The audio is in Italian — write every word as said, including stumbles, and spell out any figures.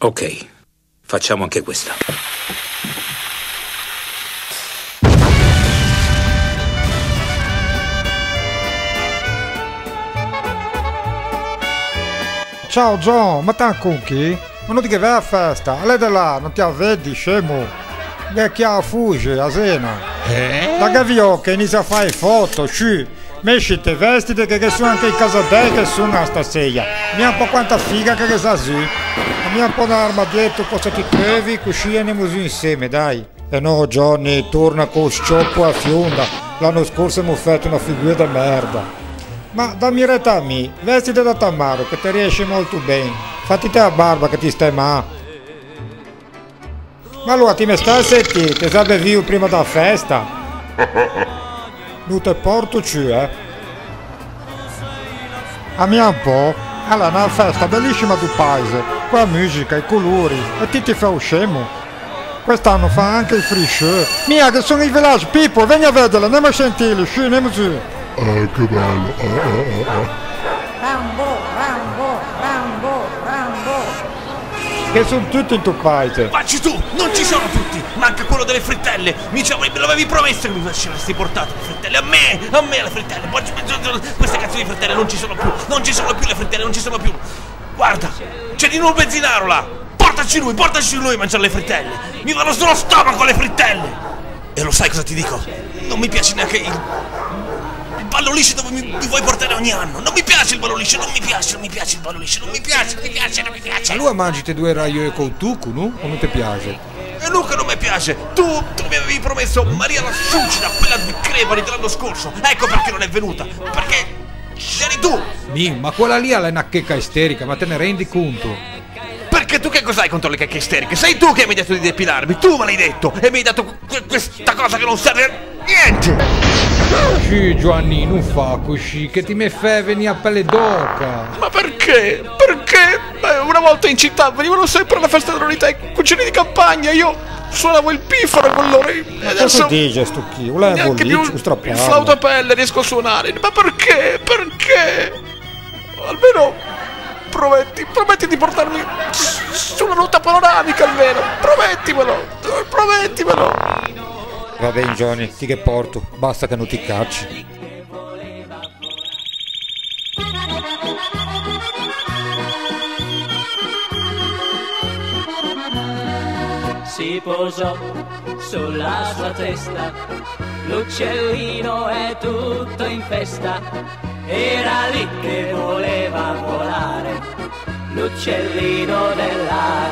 Ok, facciamo anche questa. Ciao John, ma t'han cookie? Ma non ti che vai a festa? Lei da là, non ti vedi, scemo? Vecchia fugge, a cena. Eh? Da Gavio che inizia a fare foto, sci. Mescite, vestite che, che sono anche in casa te che sono stasera. Mi ha un po' quanta figa che sa su. Mi ha un po' un'armadietto, cosa ti trovi, così andiamo su insieme, dai. E no, Johnny, torna con scioppo a fionda. L'anno scorso mi ho fatto una figura di merda. Ma dammi retta a me, vestite da Tammaro che ti riesce molto bene. Fatti te la barba che ti stai ma. Ma allora ti mi stai a sentire, ti sarebbe via prima della festa? Non te porto giù, eh? A mia un po', allora una festa bellissima del paese, con la musica, i colori, e ti ti fai scemo. Quest'anno fa anche il free show. Mia che sono i village people, vieni a vederla, andiamo a sentirli, sci, andiamo giù. Ah, che bello. Ah, ah, ah. Rambo, Rambo, Rambo, Rambo. Che sono tutti in tuo paese. Facci tu, non ci sono tutti. Manca quello delle frittelle. Mi ci avrei- me l'avevi promesso che mi avresti portato le frittelle. A me, a me le frittelle. Poi queste cazzo di frittelle non ci sono più. Non ci sono più le frittelle, non ci sono più. Guarda, c'è di nuovo un benzinaro là. Portaci lui, portaci lui a mangiare le frittelle. Mi vanno sullo stomaco le frittelle. E lo sai cosa ti dico? Non mi piace neanche il... Il ballo liscio dove mi, mi vuoi portare ogni anno. Non mi piace il ballo liscio, non mi piace, non mi piace il ballo liscio, non mi piace, non mi piace, non mi piace. Allora mangi te due raio e con tucu, no? O non ti piace? E Luca non mi piace. Tu, tu mi avevi promesso Maria la Suicida, quella di Crevali dell'anno scorso. Ecco perché non è venuta. Perché c'eri tu. Mi, ma quella lì è una checca isterica, ma te ne rendi conto? Perché tu che cos'hai contro le cacche isteriche? Sei tu che mi hai detto di depilarmi. Tu me l'hai detto. E mi hai dato que- questa cosa che non serve a niente. Sì, Giovanni, non fa così, che ti mi fai venire a pelle d'oca. Ma perché? Perché? Beh, una volta in città venivano sempre alla festa dell'unità i cugini di campagna, io suonavo il pifaro con loro e adesso Cosa dice sto chi? Vuole neanche più bolliccio, il strapparlo. flauto a pelle riesco a suonare. Ma perché? Perché? Almeno prometti, prometti di portarmi sulla ruta panoramica almeno. Promettimelo, promettimelo. Va bene Johnny, ti che porto, basta che non ti cacci. Si posò sulla sua testa, l'uccellino è tutto in festa, era lì che voleva volare, l'uccellino della